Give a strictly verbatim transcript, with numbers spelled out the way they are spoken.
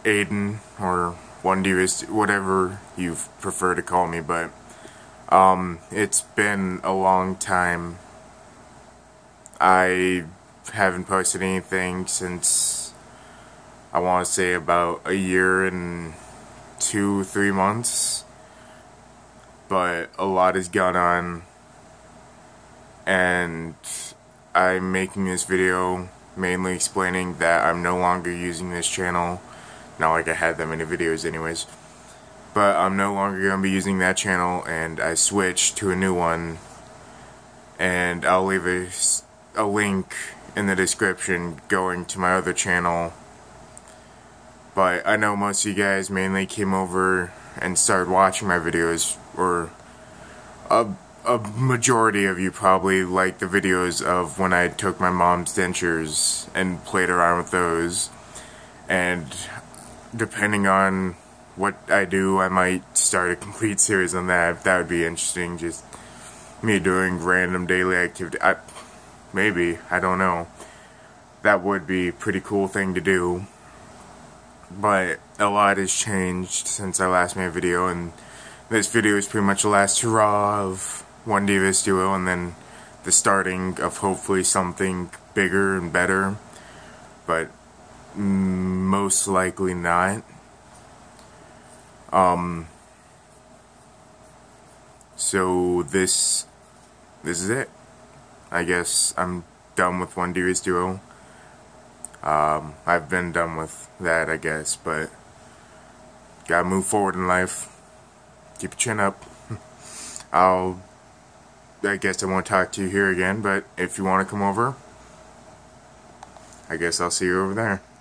Aiden, or One Divas, whatever you prefer to call me, but um, it's been a long time. I haven't posted anything since, I want to say, about a year and two, three months, but a lot has gone on, and I'm making this video mainly explaining that I'm no longer using this channel. Not like I had that many videos anyways, but I'm no longer going to be using that channel, and I switched to a new one, and I'll leave a, a link in the description going to my other channel. But I know most of you guys mainly came over and started watching my videos, or a, a majority of you probably liked the videos of when I took my mom's dentures and played around with those, and depending on what I do, I might start a complete series on that, if that would be interesting. Just me doing random daily activity. I, maybe, I don't know. That would be a pretty cool thing to do. But a lot has changed since I last made a video, and this video is pretty much the last hurrah of One Divas Duo, and then the starting of hopefully something bigger and better. But most likely not. Um, so this, this is it. I guess I'm done with One Divas Duo. Um, I've been done with that, I guess, but gotta move forward in life. Keep your chin up. I'll, I guess I won't talk to you here again, but if you want to come over, I guess I'll see you over there.